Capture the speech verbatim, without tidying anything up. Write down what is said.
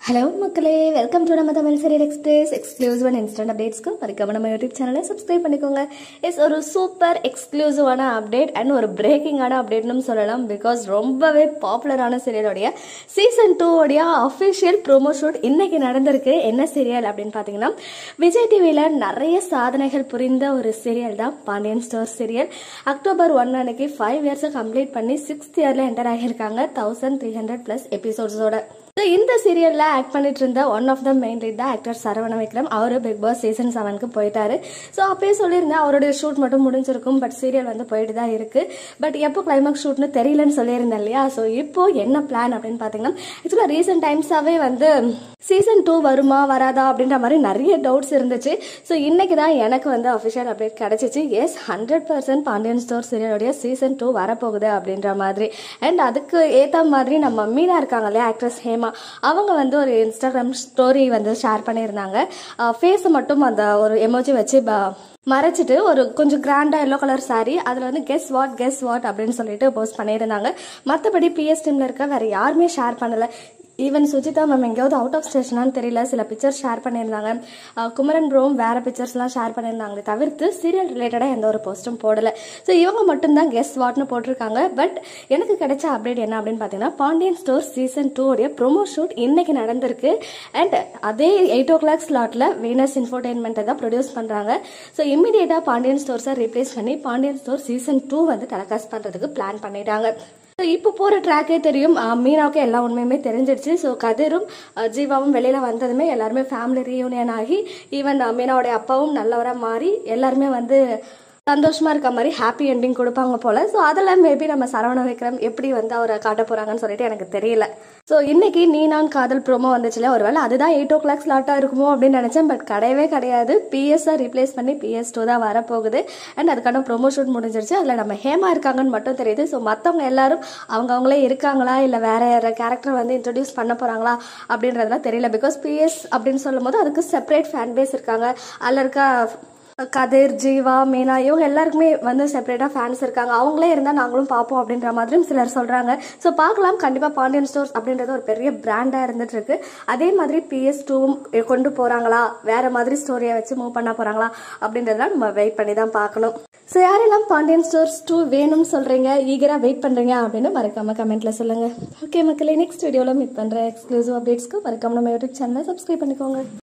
Hello மக்களே, welcome to நம்ம Tamil serial express exclusive and instant அப்டேட்ஸ்க்கு மறக்காம நம்ம யூடியூப் சேனலை சப்ஸ்கிரைப் பண்ணிக்கோங்க. இட்ஸ் ஒரு சூப்பர் எக்ஸ்க்ளூசிவான அப்டேட் அண்ட் ஒரு பிரேக்கிங்கான அப்டேட்னு சொல்லலாம். பிகாஸ் ரொம்பவே பாப்புலரான சீரியலோடைய சீசன் டூ உடைய அஃபிஷியல் ப்ரோமோ ஷூட் இன்னைக்கு நடந்திருக்கு. என்ன சீரியல் அப்படின்னு பார்த்தீங்கன்னா, விஜய் டிவியில் நிறைய சாதனைகள் புரிந்த ஒரு சீரியல் தான் Pandian store serial. October one அன்னைக்கு ஃபைவ் இயர்ஸை கம்ப்ளீட் பண்ணி சிக்ஸ்த் இயர்ல என்டர் ஆகியிருக்காங்க தௌசண்ட் த்ரீ ஹண்ட்ரட் பிளஸ் எபிசோட்ஸோட. இந்த சீரியல்ல ஆக்ட் பண்ணிட்டு இருந்த one of the main lead தான் ஆக்டர் சரவண விக்ரம். அவரு பிக் பாஸ் சீசன் செவனுக்கு போயிட்டாரு. ஸோ அப்பயே சொல்லியிருந்தேன் அவருடைய ஷூட் மட்டும் முடிஞ்சிருக்கும், பட் சீரியல் வந்து போயிட்டு தான் இருக்கு. பட் எப்போ கிளைமாக்ஸ் ஷூட்னு தெரியலன்னு சொல்லியிருந்தேன் இல்லையா. ஸோ இப்போ என்ன பிளான் அப்படின்னு பாத்தீங்கன்னா, ஆக்சுவலா ரீசெண்ட் டைம்ஸாவே வந்து சீசன் டூ வருமா வராதா அப்படின்ற மாதிரி நிறைய டவுட்ஸ் இருந்துச்சு. ஸோ இன்னைக்கு தான் எனக்கு வந்து அஃபிஷியல் அப்டேட் கிடைச்சிச்சு. Yes, hundred percent Pandian store சீரியலுடைய சீசன் டூ வரப்போகுது அப்படின்ற மாதிரி. அண்ட் அதுக்கு ஏற்ற மாதிரி நம்ம மீனா இருக்காங்க இல்லையா, ஆக்ட்ரஸ் ஹேமா, அவங்க வந்து ஒரு இன்ஸ்டாகிராம் ஸ்டோரி வந்து ஷேர் பண்ணியிருந்தாங்க. ஃபேஸ் மட்டும் அந்த ஒரு எமோஜி வச்சு மறைச்சிட்டு ஒரு கொஞ்சம் கிராண்டா எல்லோ கலர் சாரி, அதுல வந்து கெஸ் வாட் கெஸ் வாட் அப்படின்னு சொல்லிட்டு போஸ்ட் பண்ணியிருந்தாங்க. மற்றபடி பிஎஸ் டீம்ல இருக்க வேற யாருமே ஷேர் பண்ணல. ஈவன் சுஜிதா மேம் எங்கேயாவது அவுட் ஆஃப் ஸ்டேஷனான்னு தெரியல, சில பிக்சர்ஸ் ஷேர் பண்ணியிருந்தாங்க. குமரன் ப்ரோவும் வேற பிக்சர்ஸ்லாம் ஷேர் பண்ணியிருந்தாங்க, தவிர்த்து சீரியல் ரிலேட்டடாக எந்த ஒரு போஸ்ட்டும் போடலை. ஸோ இவங்க மட்டும்தான் கெஸ் வாட்னு போட்டிருக்காங்க. பட் எனக்கு கிடைச்ச அப்டேட் என்ன அப்படின்னு பார்த்தீங்கன்னா, பாண்டியன் ஸ்டோர் சீசன் டூ உடைய ப்ரோமோ ஷூட் இன்னைக்கு நடந்திருக்கு. அண்ட் அதே எயிட் ஓ கிளாக் ஸ்லாட்ல வீனஸ் இன்ஃபோர்டைன்மெண்ட்டை தான் ப்ரொடியூஸ் பண்ணுறாங்க. ஸோ இம்மிடியேட்டாக பாண்டியன் ஸ்டோர்ஸை ரீப்ளேஸ் பண்ணி பாண்டியன் ஸ்டோர் சீசன் டூ வந்து டெலிகாஸ்ட் பண்ணுறதுக்கு பிளான் பண்ணிட்டாங்க. இப்போ போற ட்ராக்கே தெரியும், மீனாவுக்கு எல்லா உண்மையுமே தெரிஞ்சிடுச்சு. ஸோ கதிரும் ஜீவாவும் வெளியில வந்ததுமே எல்லாருமே ஃபேமிலி ரீயூனியன் ஆகி, ஈவன் மீனாவுடைய அப்பாவும் நல்லவரா மாறி எல்லாருமே வந்து சந்தோஷமா இருக்க மாதிரி ஹாப்பி எண்டிங் கொடுப்பாங்க போல. ஸோ அதெல்லாம் மேபி நம்ம சரவண விக்ரம் எப்படி வந்து அவரை காட்ட போறாங்கன்னு சொல்லிட்டு எனக்கு தெரியல. ஸோ இன்னைக்கு நீ நான் காதல் ப்ரோமோ வந்துச்சுல, ஒருவேளை அதுதான் எயிட் ஓ கிளாக் ஸ்லாட்டா இருக்குமோ அப்படின்னு நினைச்சேன். பட் கிடையவே கிடையாது. பிஎஸ் ரீப்ளேஸ் பண்ணி பிஎஸ் டூ தான் வரப்போகுது. அண்ட் அதுக்கான ப்ரோமோ ஷூட் முடிஞ்சிருச்சு. அதுல நம்ம ஹேமா இருக்காங்கன்னு மட்டும் தெரியுது. ஸோ மற்றவங்க எல்லாரும் அவங்க அவங்களே இருக்காங்களா இல்ல வேற யார கேரக்டர் வந்து இன்ட்ரடியூஸ் பண்ண போறாங்களா அப்படின்றதுலாம் தெரியல. பிகாஸ் பிஎஸ் அப்படின்னு சொல்லும் போது அதுக்கு செப்பரேட் ஃபேன் பேஸ் இருக்காங்க. அதுல இருக்க கதிர், ஜீவா, மீனா இவங்க எல்லாருக்குமே வந்து செப்பரேட்டா ஃபேன்ஸ் இருக்காங்க. அவங்களே இருந்தா நாங்களும் பார்ப்போம் அப்படின்ற மாதிரியும் சிலர் சொல்றாங்க. ஸோ பார்க்கலாம். கண்டிப்பா பாண்டியன் ஸ்டோர்ஸ் அப்படின்றது ஒரு பெரிய பிராண்டா இருந்துட்டு இருக்கு. அதே மாதிரி பிஎஸ் டூவும் கொண்டு போறாங்களா, வேற மாதிரி ஸ்டோரியை வச்சு மூவ் பண்ண போறாங்களா அப்படின்றதெல்லாம் நம்ம வெயிட் பண்ணி தான் பார்க்கணும். ஸோ யாரெல்லாம் பாண்டியன் ஸ்டோர்ஸ் டூ வேணும்னு சொல்றீங்க, ஈகரா வெயிட் பண்றீங்க அப்படின்னு மறக்காம கமெண்ட்ல சொல்லுங்க. ஓகே மக்களே, நெக்ஸ்ட் வீடியோல மீட் பண்ற எக்ஸ்க்ளூசிவ் அப்டேட்ஸ்க்கு மறக்காம நம்ம யூடியூப் சேனலை சப்ஸ்கிரைப் பண்ணிக்கோங்க.